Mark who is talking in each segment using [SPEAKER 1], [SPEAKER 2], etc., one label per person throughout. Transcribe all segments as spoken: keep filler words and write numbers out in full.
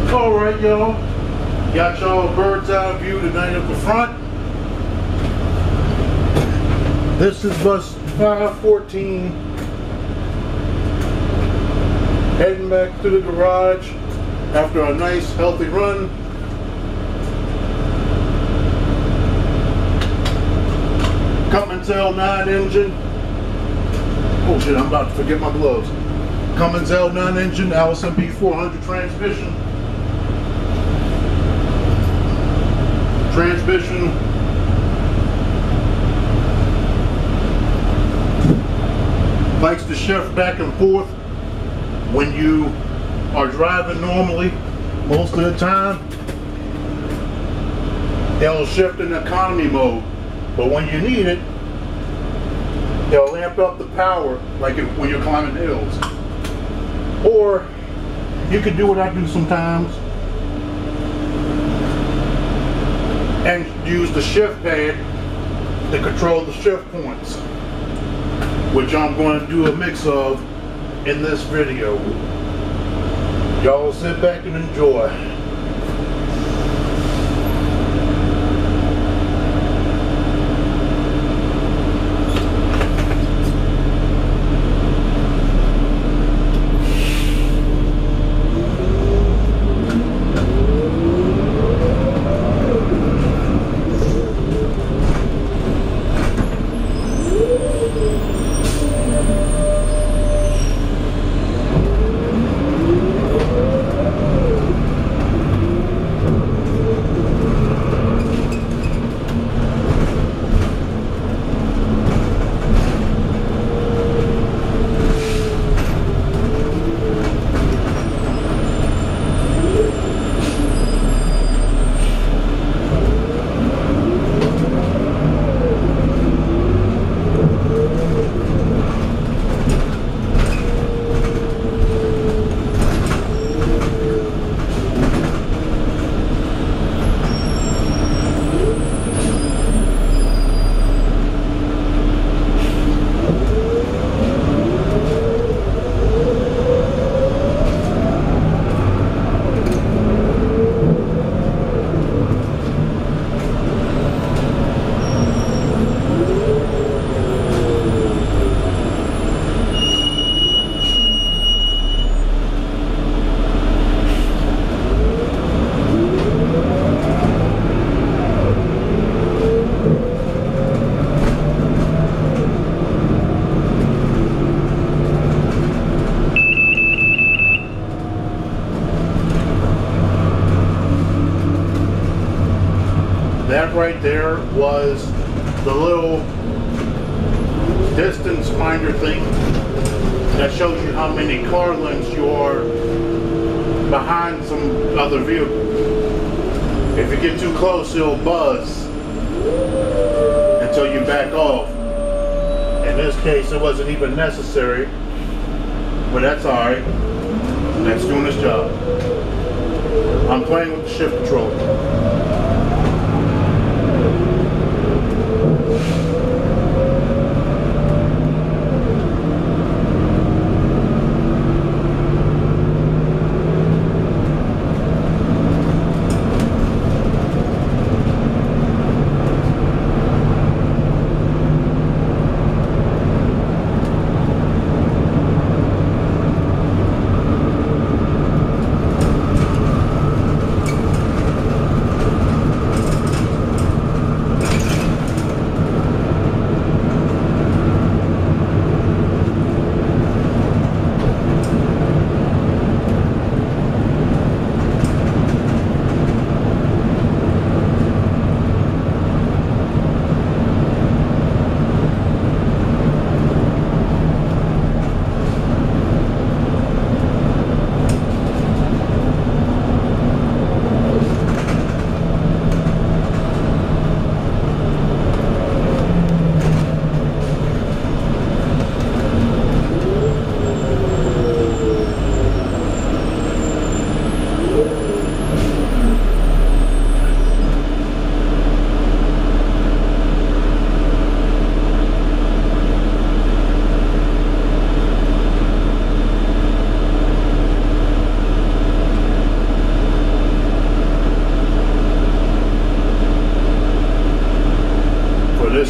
[SPEAKER 1] Alright, y'all. Got y'all a bird's eye view tonight of the front. This is bus five fourteen. Heading back to the garage after a nice healthy run. Cummins L nine engine. Oh shit, I'm about to forget my gloves. Cummins L nine engine, Allison B four hundred transmission. Transmission likes to shift back and forth when you are driving normally. Most of the time, it'll shift in economy mode. But when you need it, it'll amp up the power, like if, when you're climbing hills. Or you can do what I do sometimes and use the shift pad to control the shift points, which I'm going to do a mix of in this video. Y'all sit back and enjoy. That right there was the little distance finder thing that shows you how many car lengths you are behind some other vehicle. If you get too close, it'll buzz until you back off. In this case, it wasn't even necessary, but that's alright. That's doing its job. I'm playing with the shift controller.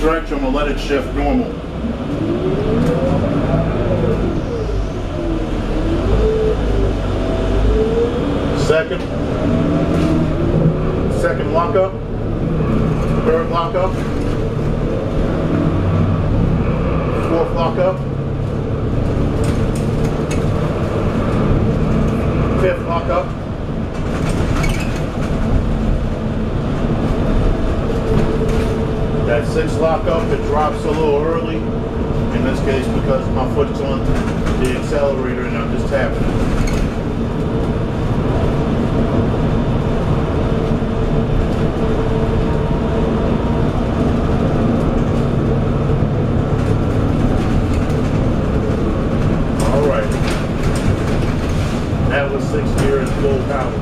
[SPEAKER 1] stretch, I'm going to let it shift normal. Second, second lockup, third lockup, fourth lockup, fifth lockup, that sixth lockup, it drops a little early, in this case because my foot's on the accelerator and I'm just tapping it. That was six gears full power.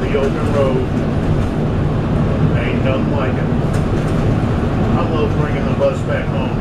[SPEAKER 1] the open road. Ain't nothing like it. I love bringing the bus back home.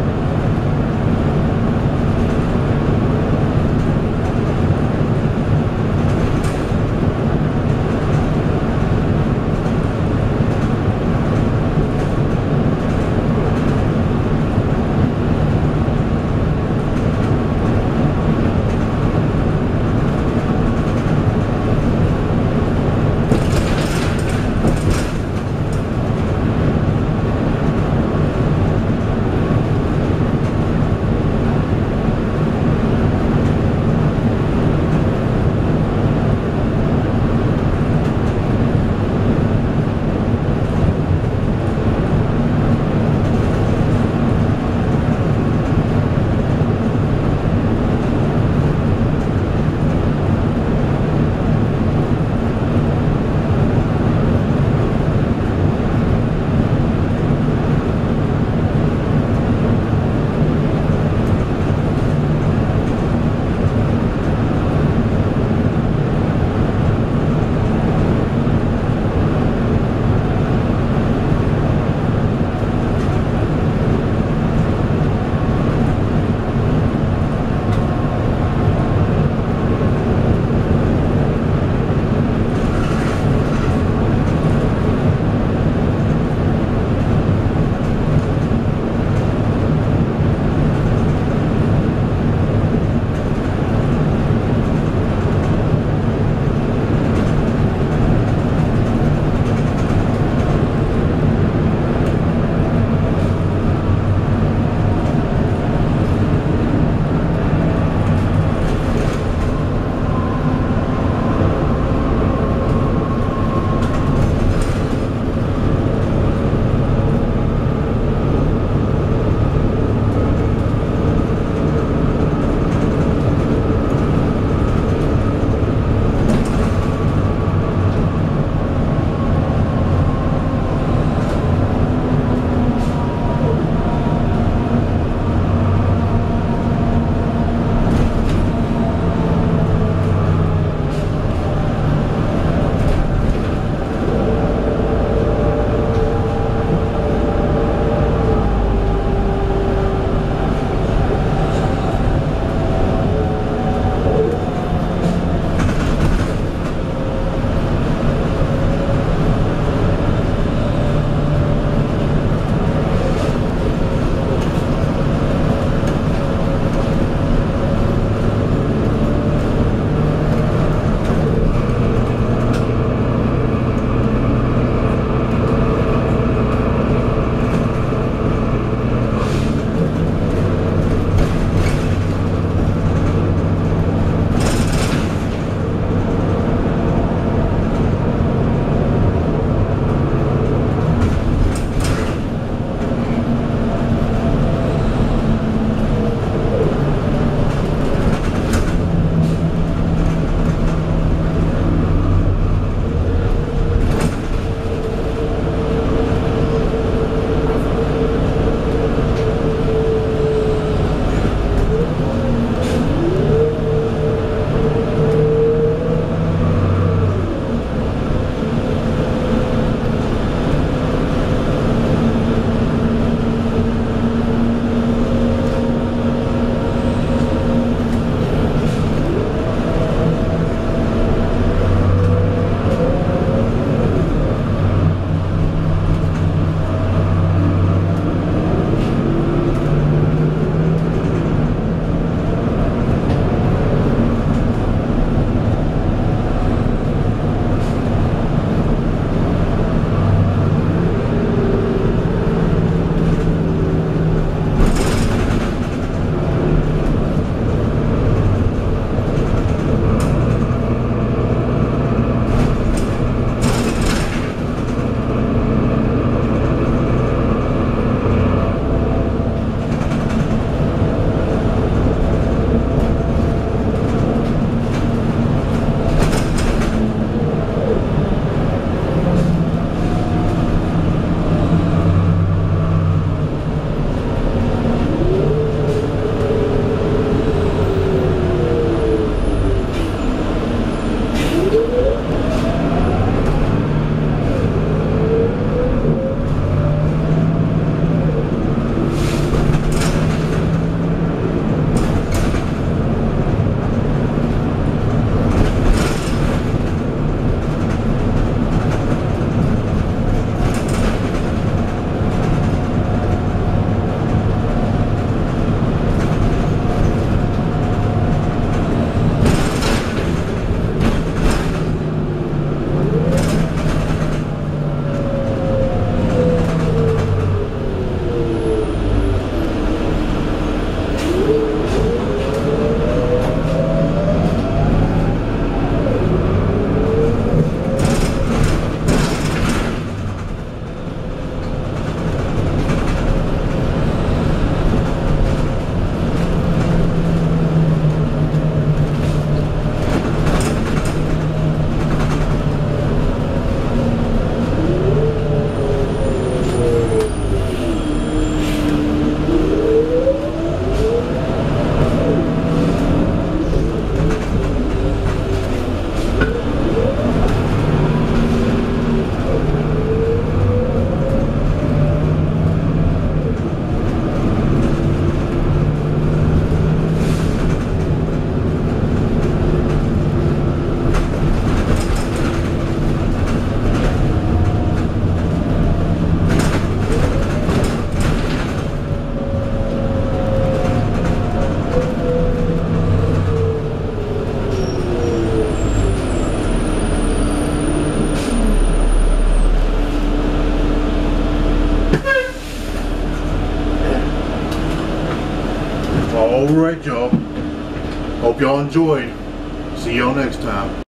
[SPEAKER 1] Alright, y'all. Hope y'all enjoyed. See y'all next time.